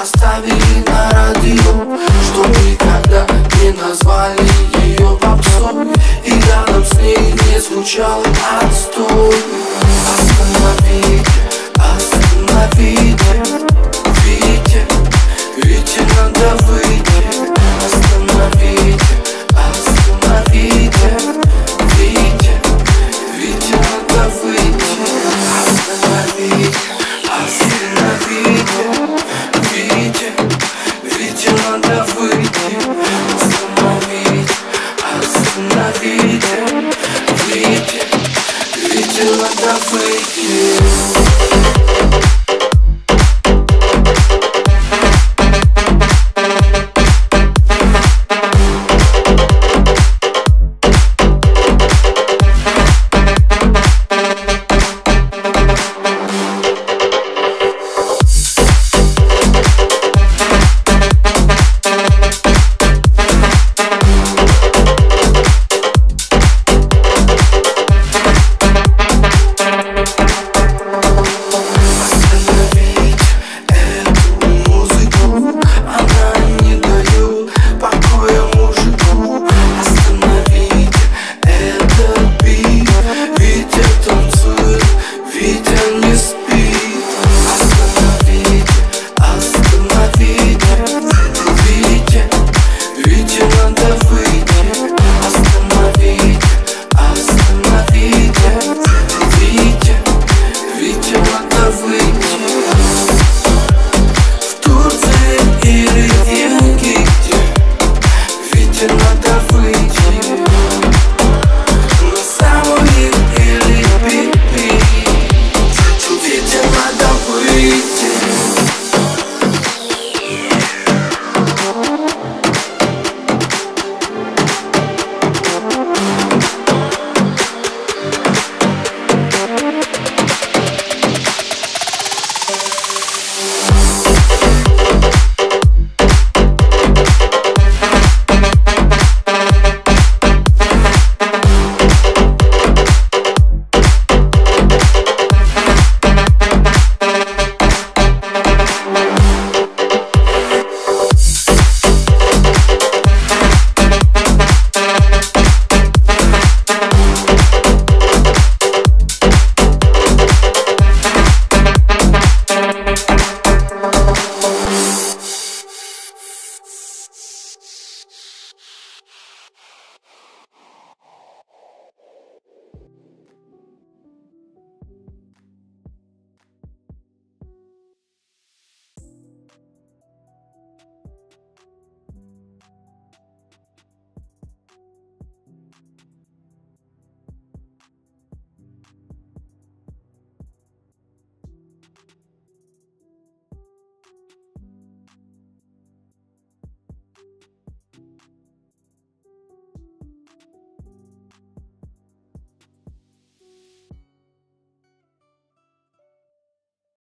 поставили на радио, что никогда не назвали ее попсой, и рядом с ней не звучал отстой. Остановите, остановите, Вите, Вите надо выйти. Остановите, остановите, Вите, Вите надо выйти. Остановите, остановите, Вите, Вите надо выйти. Остановите, остановите, Вите, Вите надо выйти.